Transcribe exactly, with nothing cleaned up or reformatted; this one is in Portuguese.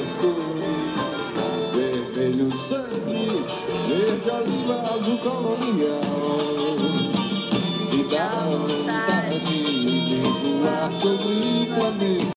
as cores, vermelho sangue, verde oliva, azul colonial. E dá vontade de voar sobre